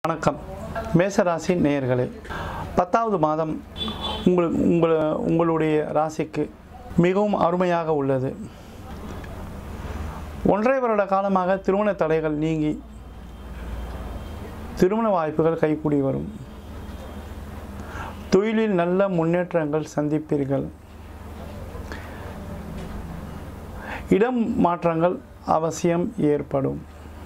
வணக்கம் மேசராசி நேயர்களே, 10வது மாதம் உங்களுடைய ராசிக்கு மிகவும் அருமையாக உள்ளது. 1.5 வருட காலமாக திருமண தடைகள் நீங்கி திருமண வாய்ப்புகள் கைகூடி வரும். தொழிலில் நல்ல முன்னேற்றங்கள் சந்திப்பீர்கள். இடம் மாற்றங்கள் அவசியம் ஏற்படும்.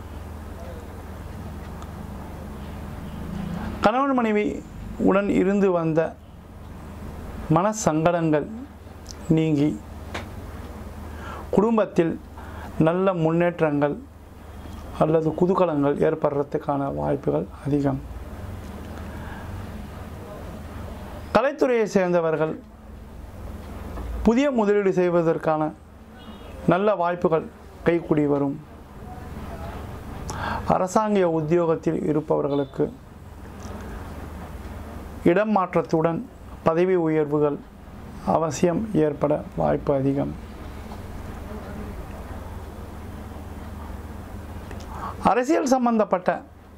கணவன் மனைவி உடன் இருந்து வந்த மனசங்கடங்கள் நீங்கி குடும்பத்தில் நல்ல முன்னேற்றங்கள் அல்லது குதூகலங்கள் ஏற்படுறதுக்கான வாய்ப்புகள் அதிகம். கலைத்துறையை சேர்ந்தவர்கள் புதிய முதலீடு செய்வதற்கான நல்ல வாய்ப்புகள் கைகூடி வரும். அரசாங்க உத்தியோகத்தில் இருப்பவர்களுக்கு இடம் மாற்றத்துடன் பதவி உயர்வுகள் அவசியம் ஏற்பட வாய்ப்பு அதிகம். அரசியல் சம்பந்தப்பட்ட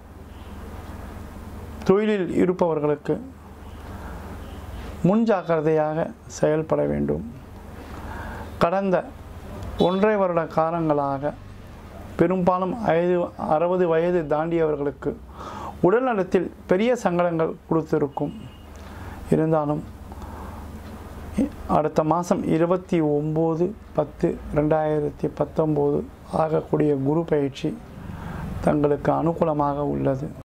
தொழிலில் இருப்பவர்களுக்கு முன்ஜாக்கிரதையாக செயல்பட வேண்டும். கடந்த 1.5 வருட காலங்களாக பெரும்பாலும் 60 வயது தாண்டியவர்களுக்கு உடல்நலத்தில் பெரிய சங்கடங்கள் கொடுத்திருக்கும். இருந்தாலும் அடுத்த மாதம் 29/10/2019 ஆகக்கூடிய குரு பயிற்சி தங்களுக்கு அனுகூலமாக உள்ளது.